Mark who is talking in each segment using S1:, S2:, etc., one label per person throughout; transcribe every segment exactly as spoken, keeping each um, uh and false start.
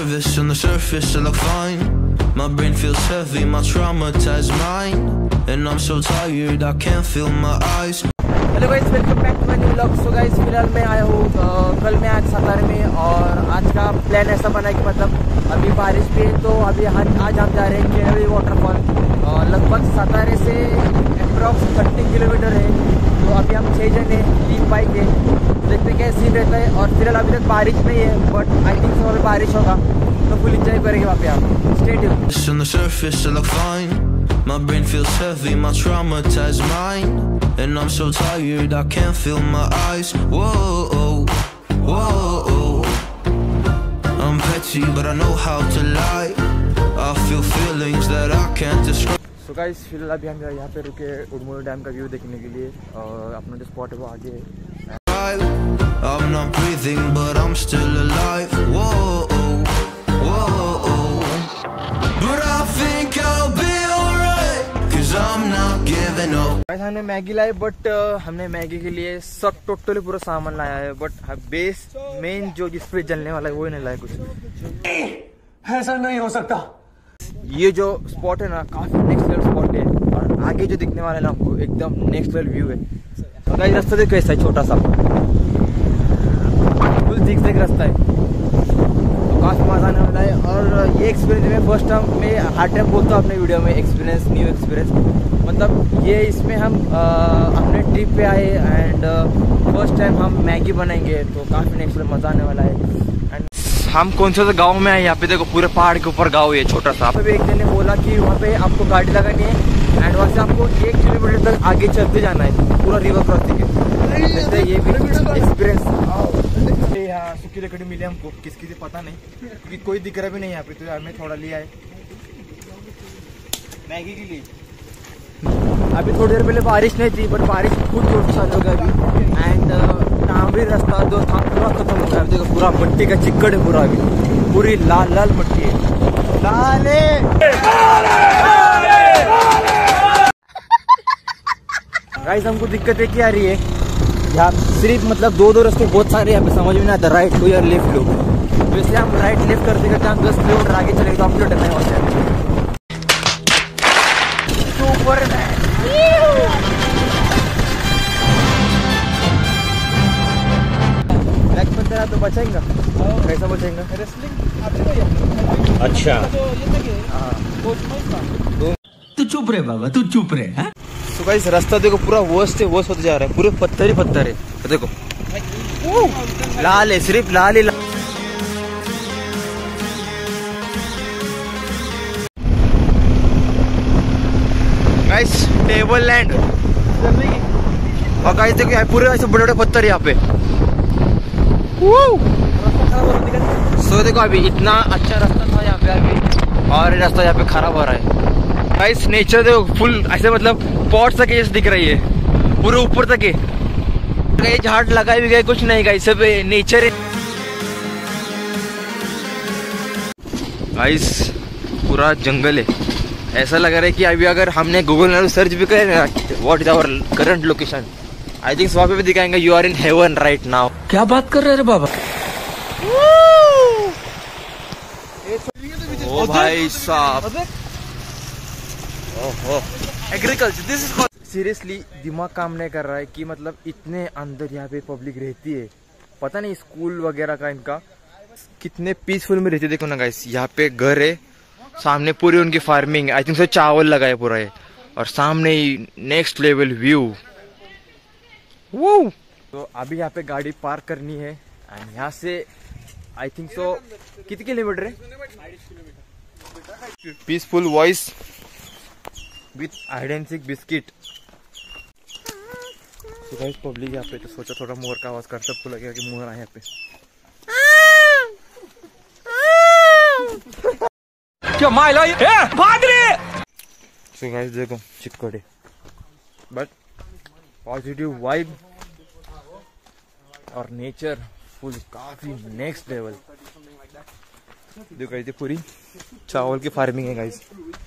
S1: nervous on the surface, I look fine. My brain feels heavy, my traumatized mind, and I'm so tired I can't feel my eyes.
S2: Hello guys, welcome back to my new vlog. So guys, फिलहाल मैं आया हूँ कल मैं आज सातारे में, और आज का प्लान ऐसा बना कि मतलब अभी बारिश भी है, तो अभी आज आज हम जा रहे हैं केरवी वाटरफॉल। लगभग सातारे से अप्रॉक्स थर्टी किलोमीटर है। तो अभी हम छः जने तीन बाइक है, देखते हैं कैसे सीन रहता है। और फिलहाल अभी तक बारिश नहीं है, बट आई थिंक सो बारिश होगा, तो फुल इंजॉय करेंगे वहाँ पे आप। Stay tuned.
S1: On the surface I look fine. My brain feels heavy, my traumatized mind, and I'm so tired I can't feel my eyes. Whoa, whoa. I'm petty but I know how to lie. I feel feelings that I can't describe.
S2: So guys, फिलहाल अभी हम यहाँ पे रुके उड़मोड़ dam का view देखने के लिए, और अपना जो स्पॉट है वो आगे है।
S1: I'm not breathing but I'm still alive. Whoa, whoa. But I think I'll be alright, cause I'm not giving up.
S2: Guys, हमने मैगी लाए, बट हमने मैगी के लिए सब टोटली पूरा सामान लाया है, बट बेस मेन जो जिस पे जलने वाला है वो नहीं लाया कुछ।
S3: ऐसा नहीं हो सकता।
S2: ये जो स्पॉट है ना, काफी नेक्स्ट लेवल स्पॉट है, और आगे जो दिखने वाला है ना हमको एकदम नेक्स्ट लेवल व्यू है। तो गाइस, रास्ता देखो कैसा है, छोटा सा फुल दिख देख रास्ता है, तो काफी मजा आने वाला है। और ये एक्सपीरियंस में फर्स्ट टाइम मैं हर टाइम बोलता हूँ अपने वीडियो में, एक्सपीरियंस न्यू एक्सपीरियंस, मतलब ये इसमें हम आ, अपने ट्रिप पे आए, एंड फर्स्ट टाइम हम मैगी बनाएंगे, तो काफी नेक्स्ट लेवल मजा आने वाला है। हम कौन से गांव में आए, यहाँ पे देखो पूरे पहाड़ के ऊपर गांव है छोटा सा। पे एक जन ने बोला कि वहाँ पे आपको गाड़ी लगानी है, एंड वहाँ से आपको एक किलोमीटर तक आगे चलते जाना है, पूरा रिवर क्रॉसिंग है। ये भी एक्सपीरियंस। यहाँ सूखी लकड़ी मिली हमको, किसकी से पता नहीं, क्योंकि कोई दिख रहा भी नहीं यहाँ पे, तो हमें थोड़ा लिया है मैगी के लिए। अभी थोड़ी देर पहले बारिश नहीं थी, बट बारिश खुद जोर से चालू हो गया अभी, एंड टांबरी रास्ता जो था पूरा खत्म हो गया। देखो पूरा मिट्टी का चिक्कड़ है, पूरा अभी पूरी लाल लाल मिट्टी है। लाले गाइस, हमको दिक्कत है क्या आ रही है, यहाँ सिर्फ मतलब दो दो रास्ते बहुत सारे यहाँ पे, समझ में नहीं आता राइट लो या लेफ्ट लो। वैसे हम राइट लेफ्ट करते करते हम दस किलोमीटर आगे चले तो हम लोग डरने होते हैं। तो बचेगा कैसा बचेगा?
S3: अच्छा,
S4: तू चुप रहे बाबा, तू चुप रहे। हाँ?
S2: तो गाइस, रास्ता देखो पूरा वर्स्ट है, वर्स्ट होते जा रहा है, पूरे पत्थर ही पत्थर है। देखो लाल है, सिर्फ लाल ही लाल। गाइस, टेबल लैंड, और गाइस देखो यहाँ पूरे ऐसे बड़े बड़े पत्थर है यहाँ पे। सो देखो अभी इतना अच्छा रास्ता था यहाँ पे अभी, और ये रास्ता यहाँ पे खराब हो रहा है। गाइस, नेचर देखो फुल ऐसे मतलब पॉट तक जैसे दिख रही है, पूरे ऊपर तक है। कहीं झाड़ लगाए भी गए कुछ नहीं, गाइस सब नेचर है। गाइस, पूरा जंगल है, ऐसा लग रहा है कि अभी अगर हमने गूगल में सर्च भी करे ना, what is our current location, I think वहाँ पे भी दिखाएंगे you are in heaven right now.
S4: क्या बात कर रहे रे बाबा?
S2: ओ भाई साहब, ओहो, एग्रीकल्चर दिस इज सीरियसली दिमाग काम नहीं कर रहा है कि मतलब इतने अंदर यहाँ पे पब्लिक रहती है, पता नहीं स्कूल वगैरह का इनका कितने पीसफुल में रहती है। देखो ना गाइस, यहाँ पे घर है, सामने पूरी उनकी फार्मिंग, आई थिंक सो चावल लगा है पूरा है, और सामने ही नेक्स्ट लेवल व्यू। वो तो अभी यहाँ पे गाड़ी पार्क करनी है, एंड यहाँ से आई थिंक सो कितने किलोमीटर है? Peaceful voice with identic biscuit. तो गाइस, पब्लिक यहाँ पे, तो सोचा थोड़ा मोर का आवाज कर, सबको लगेगा कि मोर आए यहाँ पे।
S4: क्या माइला ये भाग रे।
S2: सो गाइस देखो चिक्कड़े, बट पॉजिटिव वाइब और नेचर फुल काफी नेक्स्ट लेवल। देखो गाइस, पूरी चावल की फार्मिंग है गाइस,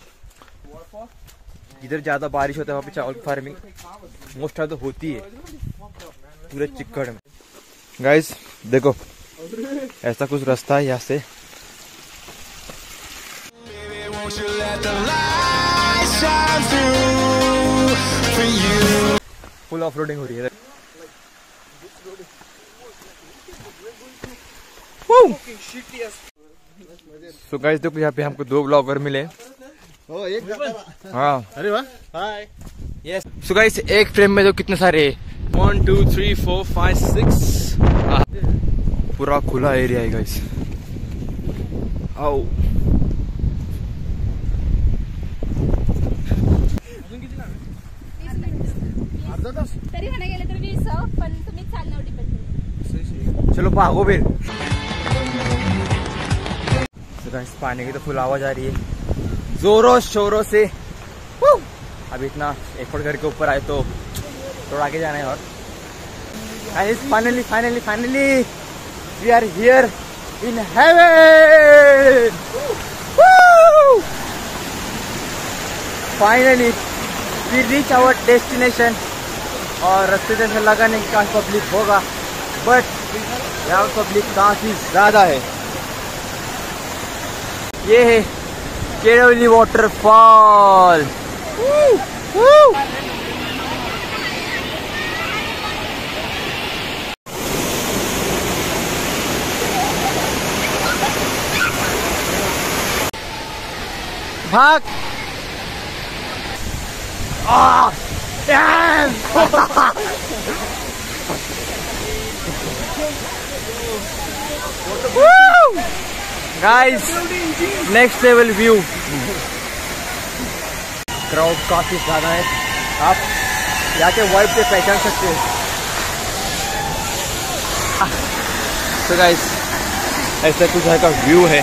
S2: जिधर ज्यादा बारिश होता है वहाँ पे चावल की फार्मिंग मोस्ट ऑफ तो होती है पूरे चिक्कड़ में। गाइस देखो ऐसा कुछ रास्ता है यहाँ से, फुल ऑफ रोडिंग हो रही है। सो गाइस देखो यहाँ पे हमको दो ब्लॉगर मिले।
S5: ओ एक
S2: हाँ
S5: अरे वाह हाय
S2: यस। सो गाइस एक फ्रेम में तो कितने सारे one two three four five six पूरा खुला एरिया है गाइस। आओ
S6: तरी म्हणा गेलं तर वीस पण तुम्ही चालणार डिपेंड।
S2: चलो भागो फिर। So guys, पानी की तो फुल आवाज आ रही है जोरों शोरों से। अब इतना एफर्ट करके ऊपर आए तो थोड़ा आगे जाना है। और finally finally finally we are here in heaven. Finally we reach our destination. और रास्ते से ऐसा लगा नहीं कि काफी पब्लिक होगा, बट यहाँ पब्लिक काफी ज्यादा है। ये है केरवली वाटरफॉल। भाग आ guys next level view. Crowd काफी ज्यादा है, आप यहाँ के वाइब से पहचान सकते हैं। तो गाइस ऐसा कुछ यहाँ का व्यू है।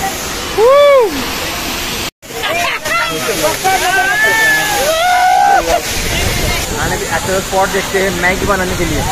S2: आने के अच्छा स्पॉट देखते हैं मैगी बनाने के लिए।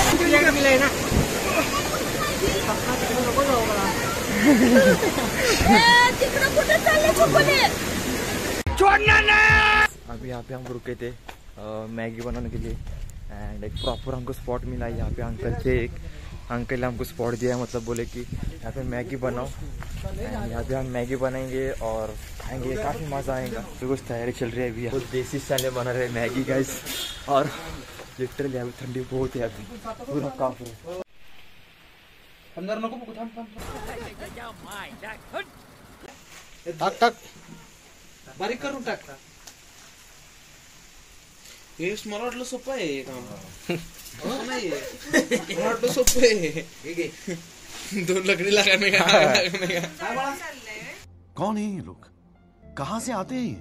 S2: अभी यहाँ पे हम रुके थे मैगी बनाने के लिए एंड एक प्रॉपर हमको स्पॉट मिला है। यहाँ पे अंकल थे, एक अंकल ने हमको स्पॉट दिया, मतलब बोले कि यहाँ पे मैगी बनाओ एंड यहाँ पे हम मैगी बनाएंगे और खाएंगे, काफ़ी मज़ा आएगा। तो कुछ तैयारी चल रही है अभी, बहुत देसी स्टाइल में बना रहे मैगी गाइस। और लिटरली अभी ठंडी बहुत है, अभी पूरा काफ है। अंदर नको कुछ हम
S5: टाक टाक
S3: बारीक करून टाक। हे मला वाटलं सोपं आहे हे काम। नाही मला वाटलं सोपं आहे। दोन लकड़ी लगाने का लगाने का।
S7: कौन है ये लोग, कहाँ से आते हैं?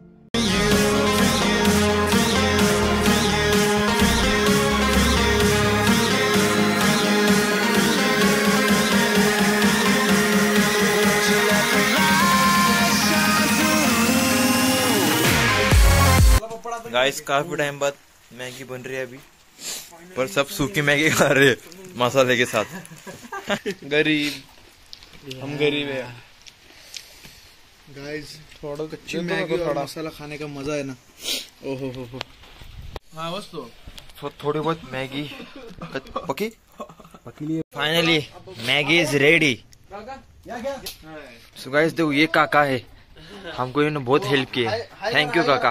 S2: गाइस काफी टाइम बाद मैगी बन रही है अभी, पर सब सूखी मैगी खा रहे हैं मसाले के साथ।
S3: गरीब हम गरीब है
S5: गाइस। थोड़ा कच्ची मैगी और मसाला खाने का मजा है ना। ओहो हो हो।
S3: हाँ बस तो
S2: तो थोड़ी बहुत मैगी पकी पकी। Finally Maggi is ready. So guys देखो ये काका है, हमको इन्होंने बहुत हेल्प की है। थैंक यू काका।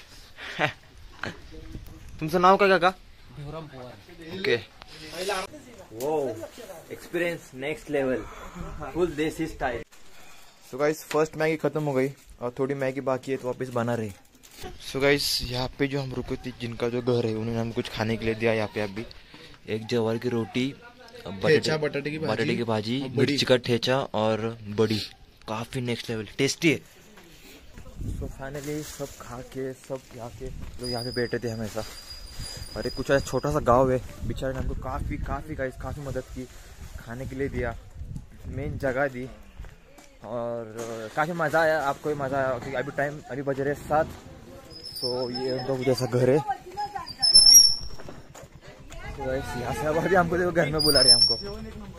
S2: तुमचं नाव काय काका? ओके। वो experience next level, full desi style. So guys first Maggi खत्म हो गई और थोड़ी मैगी बाकी है तो वापस बना रहे। सो गाइस यहाँ पे जो हम रुके थे, जिनका जो घर है, उन्होंने हमें कुछ खाने के लिए दिया। यहाँ पे अभी एक जवार की रोटी,
S5: ठेचा, बटाटे की भाजी,
S2: बटाटे की भाजी, मिर्ची का ठेचा और बड़ी, काफी नेक्स्ट लेवल टेस्टी है। सो फाइनली सब खा के सब यहाँ के लोग यहाँ पे बैठे थे हमेशा। और एक कुछ ऐसा छोटा सा गांव है, बेचारे ने हमको काफ़ी काफ़ी गाइस काफ़ी मदद की, खाने के लिए दिया, मेन जगह दी और काफ़ी मज़ा आया। आपको भी मज़ा आया क्योंकि अभी टाइम अभी बज रहे सात। सो ये लोग जैसा घर है। तो गाइस यहाँ से अब अभी हमको देखो घर में बुला रहे हैं हमको।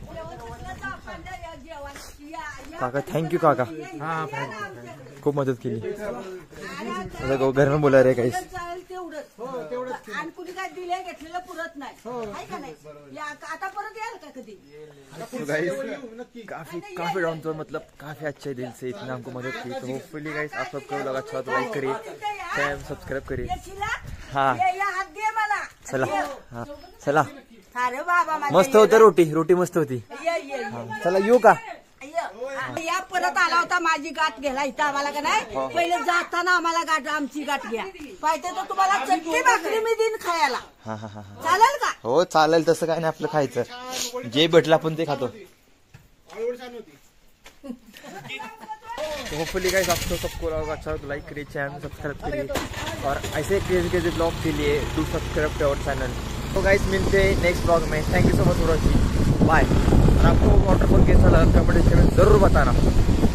S2: काका थैंक यू काका,
S3: हाँ
S2: खूब मदद के लिए। देखो घर में बुला रहे गाइस।
S8: दिले घेतलेलं पुरत नाही आहे का नाही या आता परत याल का कधी
S2: तो गाइस काफी काफी डाउन टू मतलब काफी अच्छे दिल से इतना हमको मदद की तो होपफुली गाइस आप सबको लगा अच्छा तो लाइक करिए चैनल सब्सक्राइब करिए हाँ चला हाँ चला
S8: अरे बाबा
S2: मस्त होतं रोटी रोटी मस्त होती चला येऊ का
S8: या परत आला होता माझी गाठ घ्यायला इथं आम्हाला का नाही पहिले जाताना आम्हाला गाठ आमची गाठ घ्या पाहिजे तर तुम्हाला चटणी भाकरी मी देईन खायला
S2: हा हा हा
S8: चालेल का
S2: हो चालेल तसं काय नाही आपलं खायचं जे भेटलं आपण ते खातो होपफुली गाइस आपको सबको लगा अच्छा तो लाइक करिए चैनल सब्सक्राइब करिए और ऐसे क्रेजी क्रेजी ब्लॉग के लिए do subscribe to our channel तो गाइस मिलते हैं नेक्स्ट ब्लॉग में thank you so much for watching bye और आपको वाटरफॉल कैसा लगा कमेंट सेक्शन में जरूर बताना